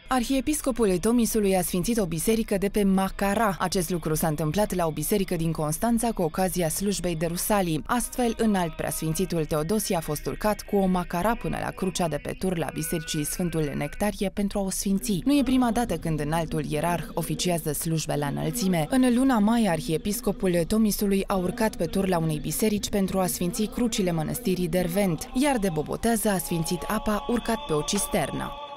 Arhiepiscopul Tomisului a sfințit o biserică de pe Macara. Acest lucru s-a întâmplat la o biserică din Constanța cu ocazia slujbei de Rusalii. Astfel, înalt preasfințitul Teodosie a fost urcat cu o macara până la crucea de pe turla bisericii Sfântul Nectarie pentru a o sfinți. Nu e prima dată când înaltul ierarh oficiază slujbe la înălțime. În luna mai, arhiepiscopul Tomisului a urcat pe turla unei biserici pentru a sfinți crucile mănăstirii Dervent, iar de bobotează a sfințit apa urcat pe o cisternă.